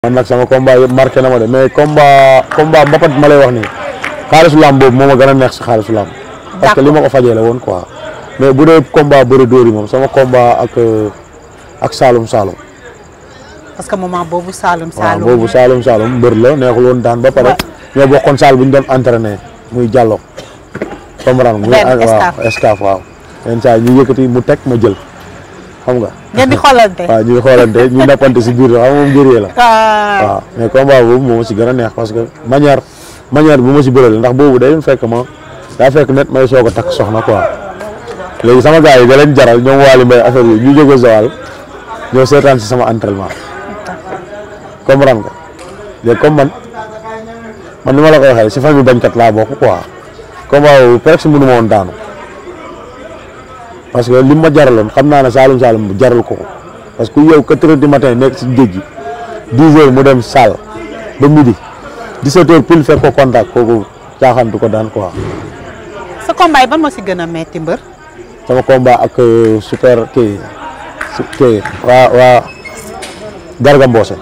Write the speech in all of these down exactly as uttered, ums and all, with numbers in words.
man nag sama combat yëpp marqué na ma de mais combat combat mbapat ma lay wax nii xaalisu lamb boobu moo ma gën a neex si xaalisu lamb. parce que li ma ko fajee la woon quoi. mais bu dee combat bëri dóor yi moom sama combat ak ak Saloum Saloum. parce que moment boobu Saloum Saloum. waaw boobu Saloum Saloum mbër la neexul woon daan ba pare. ñoo bokkoon salle bu ñu doon entraîné muy Diallo. comprendre muy waaw staff waaw. yenn saa yi ñu yëkkati mu teg ma jël xam nga. ngeen di xoolante. waaw ñuy xoolante ñu nappante si biir xam nga moom njëriñ la. waaw mais combat boobu moo ma si gën a neex parce que manière manière bu ma si bëreel ndax boobu day fekk ma daa fekk net may soog a takk soxna quoi. léegi sama gars yi da leen jaral ñoom Waly Mbaye affaire yi ñu jóge Joal ñoo seetaan si sama entraînement. comprendre nga léegi comme man man ni ma la ko waxee si famille bañkat laa bokk quoi combat boobu presque mënu ma woon daanu. parce que li ma jaraloon xam naa ne Saloum Saloum bu jaral ko ko parce que yow quatre heures du matin nekk si géej gi dix heures mu dem salle ba midi dix-sept heures pile fekk ko contact kooku caaxaan du ko daan quoi. sa combat yi ban moo si gën a metti mbër. sama combat ak super kii kii waa waa Garga Mbossé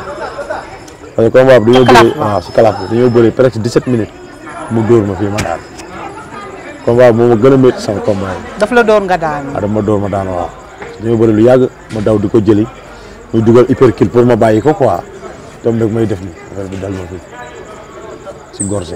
parce que combat bi dañoo bëri waaw si kalaaf bi dañoo bëri presque dix-sept minutes mu dóor ma fii ma daan. combat bi moom ma gën a métti sama combat yi. daf la door nga daan. waaw daf ma door ma daan waaw. dañoo bëri lu yàgg ma daw di ko jëli muy dugal hypercule pour ma bàyyi ko quoi comme nag may def ni affaire bi dal ma fi si gorgé.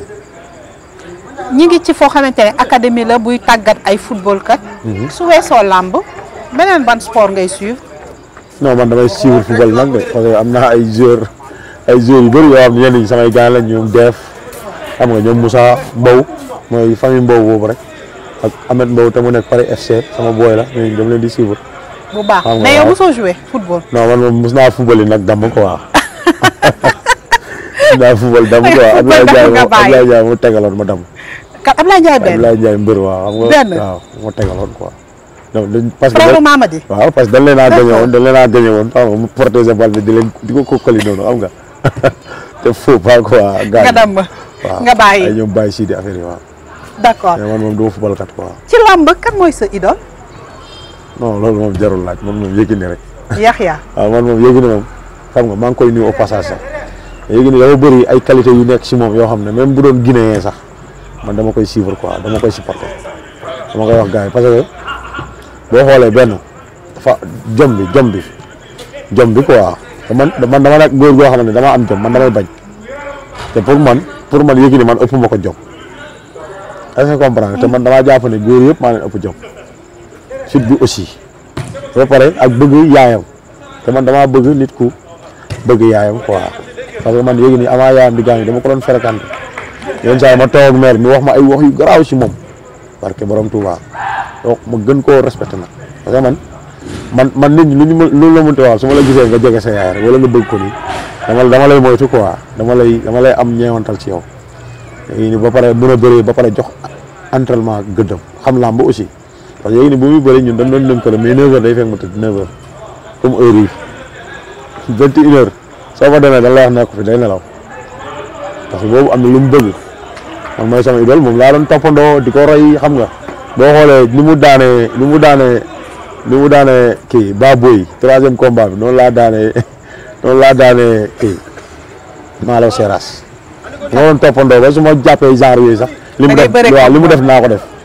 ñi ngi ci foo xamante ne académie la buy tàggat ay football kat. su weesoo làmb beneen ban sport ngay suivre. non man damay suivre football nag de parce que am naa ay joueurs ay joueurs yu bëri yoo xam ne ñenn ñi samay gars lañ ñoom def xam nga ñoom Moussa Mbow. mooy famille Mbow boobu rek ak Ahmed Mbow te mu nekk Paris F C sama boy la ñooñu dama leen di suivre. bu baax mais yow mosoo joué football. non man moom mos naa football yi nag damm ko waa. mos naa football damm ko waa Abdoulaye Ndiaye moom Abdoulaye Ndiaye mu tegaloon ma damm. kat Abdoulaye Ndiaye benn Abdoulaye Ndiaye mbër waaw. xam nga benn waaw mu tegaloon quoi. donc parce que frère Mamadi. waaw parce que dañ leen a gagné woon dañ leen a gagné woon xam nga mu protéger bal bi di leen di ko kokkali noonu xam nga te faux pas quoi. nga damm nga bàyyi waaw ay ñoom bàyyi si di affaire yi waaw. d'accord mais man moom du ma football kat quoi. ci làmb kan mooy sa idole. non loolu moom jarul laaj man moom Yékini rek. Yaxya. waaw man moom Yékini moom xam nga maa ngi koy nuyu au passage sax Yékini dafa bëri ay qualité yu nekk si moom yoo xam ne même bu doon Guinéen sax man dama koy suivre quoi dama koy supporter dama koy wax gars yi parce que boo xoolee benn dafa jom bi jom bi jom bi quoi man man dama nekk góor goo xam ne dama am jom man damay bañ te pour man pour man Yékini man ëpp ma ko jom. est-ce que comprendre te man damaa jàpp ne góor yëpp maa leen ëpp jom fit bi aussi ba pare ak bëgg yaayam te man damaa bëgg nit ku bëgg yaayam quoi parce que man yéegi nii avant yaayam di gaañu dama ko doon fréquenté yenn saa yi ma toog ak mère mi wax ma ay wax yu garaaw si moom parce que borom Touba donc ma gën koo respecté nag parce que man man man nit ñi lu ñu ma lu la mënti wax su ma la gisee nga jege sa yaay rek wala nga bëgg ko nii dama dama lay moytu quoi dama lay dama lay am ñeewantal ci yow. léegi nii ba pare mën a bëree ba pare jox entraînement gëddam xam làmb aussi parce que léegi nii bu muy bëri ñun dañ doon lënkale mais neuf heures day fekk ma tëdd neuf heures comme heure yi vingt et une heures soo fa demee dañ lay wax nekk fi day nelaw parce que boobu am na lu mu bëgg man mooy sama idole moom laa doon toppandoo di ko roy xam nga boo xoolee ni mu daanee ni mu daanee ni mu daanee kii Baboy troisième combat bi noonu laa daanee noonu laa daanee kii Malo Seras. ma doon toppandoo ba su ma jàppee genre yooyu sax. li mu def waaw li mu def naa ko def.